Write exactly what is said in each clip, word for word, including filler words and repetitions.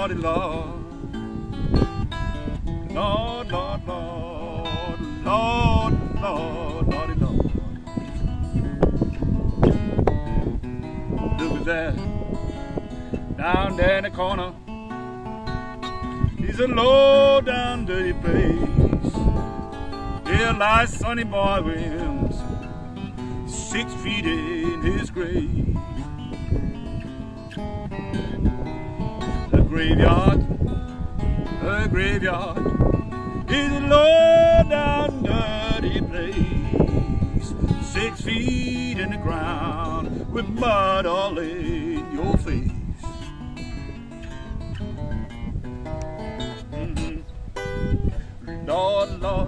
Lordy, Lord. Lord, Lord, Lord, Lord, Lord, Lordy, Lord. Look at that, down there in the corner. He's a low down dirty place. There lies Sonny Boy Williamson, six feet in his grave. The graveyard, the graveyard is a low down dirty place. Six feet in the ground with mud all in your face. Lord, Lord,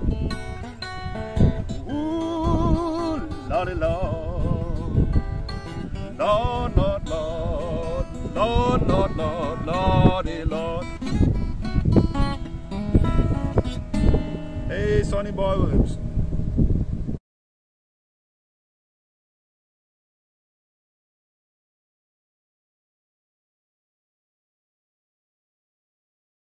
ooh, Lordy, Lord, Lord, Lord, Lord, Lord, Lord, Lord, Lordy, Lord. Hey, Sonny Boy Williamson.